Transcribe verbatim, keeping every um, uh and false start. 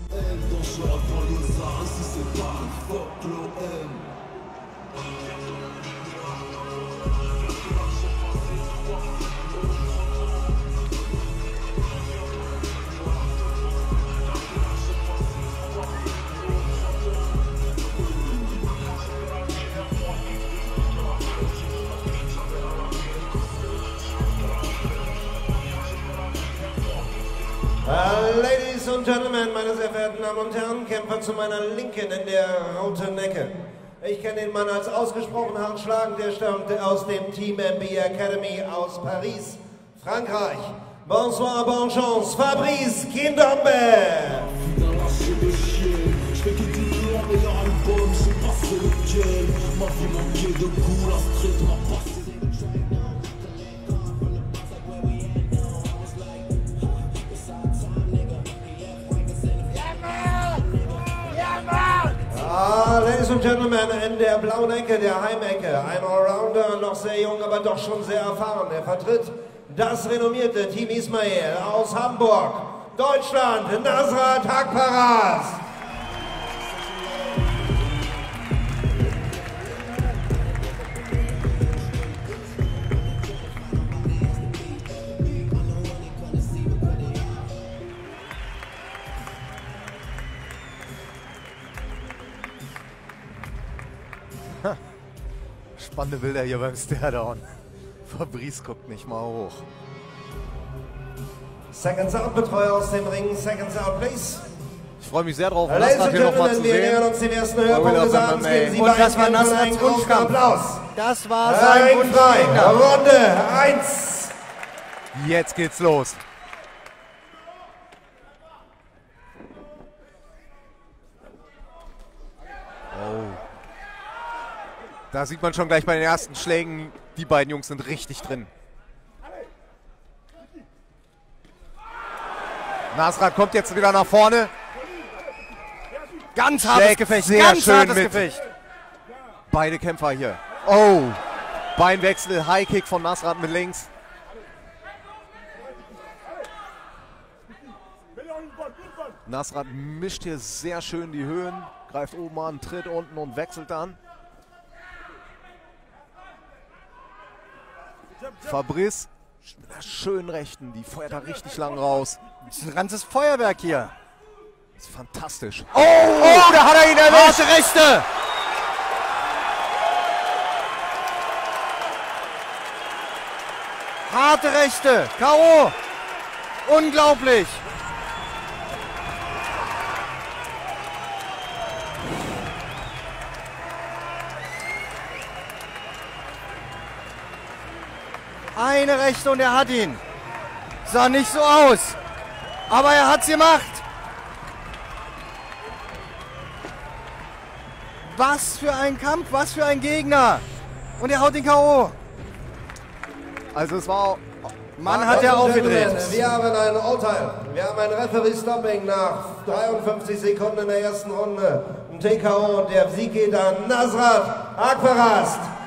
Uh, Ladies und Gentlemen, meine sehr verehrten Damen und Herren, Kämpfer zu meiner Linken in der roten Ecke. Ich kenne den Mann als ausgesprochen hartschlagend, der stammte aus dem Team M B Academy aus Paris, Frankreich. Bonsoir, bonne chance, Fabrice Kindombe. Ah, Ladies and Gentlemen, in der blauen Ecke, der Heimecke, ein Allrounder, noch sehr jung, aber doch schon sehr erfahren. Er vertritt das renommierte Team Ismail aus Hamburg, Deutschland, Nasrat Akparast. Spannende Bilder hier beim Stairdown. Fabrice guckt nicht mal hoch. Seconds Out Betreuer aus dem Ring. Seconds Out, please. Ich freue mich sehr drauf, Ladies Nasrat and hier nochmal zu Gentlemen, wir nähern sehen. uns dem ersten Höhepunkt des Abends. Geben Sie Und das war Nasrats einen großen Wunschkampf. Applaus. Das war sein Ringfrei, Wunschgegner. Runde eins. Jetzt geht's los. Oh. Da sieht man schon gleich bei den ersten Schlägen, die beiden Jungs sind richtig drin. Nasrat kommt jetzt wieder nach vorne. Ganz hartes Schlägt Gefecht, sehr ganz schön hartes mit. Gefecht. Beide Kämpfer hier. Oh, Beinwechsel, High Kick von Nasrat mit links. Nasrat mischt hier sehr schön die Höhen, greift oben an, tritt unten und wechselt dann. Fabrice mit einer schönen Rechten, die feuert da richtig lang raus. Das ist ein ganzes Feuerwerk hier. Das ist fantastisch. Oh, oh, da hat er ihn erwischt. Harte Rechte. Harte Rechte. K O Unglaublich. Eine Rechte und er hat ihn. Sah nicht so aus. Aber er hat's gemacht. Was für ein Kampf, was für ein Gegner. Und er haut den K O Also es war... Mann, hat er aufgedreht. Wir haben ein Urteil. Wir haben ein Referee-Stopping nach dreiundfünfzig Sekunden in der ersten Runde. Ein T K O und der Sieg geht an Nasrat Akparast.